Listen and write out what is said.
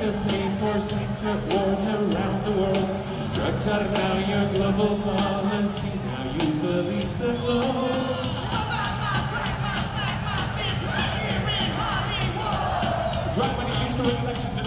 to pay for secret wars around the world. Drugs are now your global policy. Now you police the globe. Drug money used to election.